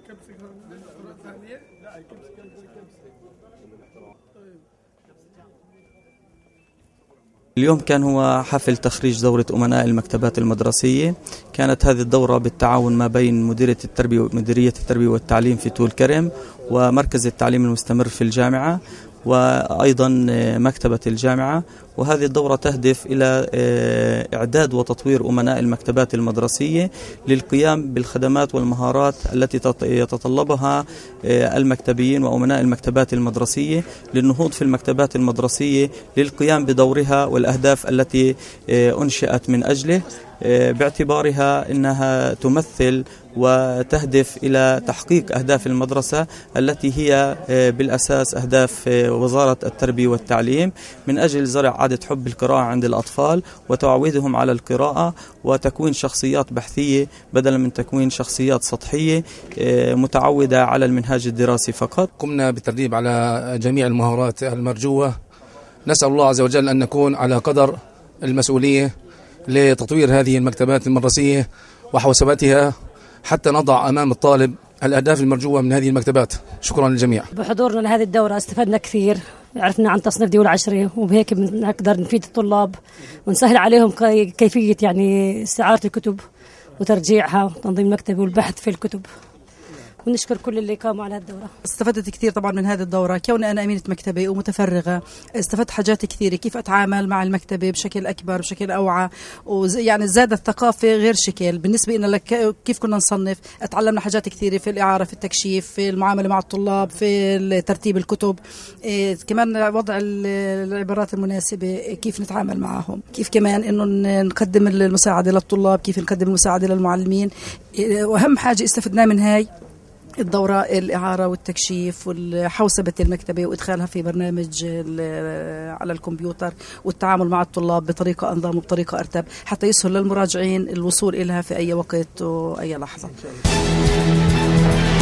اليوم كان هو حفل تخريج دورة أمناء المكتبات المدرسية. كانت هذه الدورة بالتعاون ما بين مديرية التربية والتعليم في طول كرم ومركز التعليم المستمر في الجامعة وأيضا مكتبة الجامعة. وهذه الدورة تهدف إلى إعداد وتطوير أمناء المكتبات المدرسية للقيام بالخدمات والمهارات التي يتطلبها المكتبيين وأمناء المكتبات المدرسية للنهوض في المكتبات المدرسية للقيام بدورها والأهداف التي أنشئت من أجله، باعتبارها أنها تمثل وتهدف إلى تحقيق أهداف المدرسة التي هي بالأساس أهداف وزارة التربية والتعليم من أجل زرع عادة حب القراءة عند الأطفال وتعويدهم على القراءة وتكوين شخصيات بحثية بدلا من تكوين شخصيات سطحية متعودة على المنهاج الدراسي فقط. قمنا بالتدريب على جميع المهارات المرجوة. نسأل الله عز وجل أن نكون على قدر المسؤولية لتطوير هذه المكتبات المدرسية وحوسبتها حتى نضع أمام الطالب الأهداف المرجوة من هذه المكتبات. شكرا للجميع. بحضورنا لهذه الدورة استفدنا كثير، عرفنا عن تصنيف دول 10 وبهيك بنقدر نفيد الطلاب ونسهل عليهم كيفية يعني استعارة الكتب وترجيعها وتنظيم المكتبة والبحث في الكتب. ونشكر كل اللي قاموا على الدورة. استفدت كثير طبعا من هذه الدورة، كوني أنا أمينة مكتبة ومتفرغة استفدت حاجات كثيرة، كيف أتعامل مع المكتبة بشكل أكبر بشكل أوعى، ويعني زادت الثقافة غير شكل بالنسبة لنا كيف كنا نصنف. اتعلمنا حاجات كثيرة في الإعارة، في التكشيف، في المعاملة مع الطلاب، في ترتيب الكتب، كمان وضع العبارات المناسبة، كيف نتعامل معهم، كيف كمان إنه نقدم المساعدة للطلاب، كيف نقدم المساعدة للمعلمين. وأهم حاجة استفدنا من هاي الدورة الإعارة والتكشيف وحوسبة المكتبة وإدخالها في برنامج على الكمبيوتر والتعامل مع الطلاب بطريقة أنظم وبطريقة أرتب حتى يسهل للمراجعين الوصول إليها في أي وقت وأي لحظة.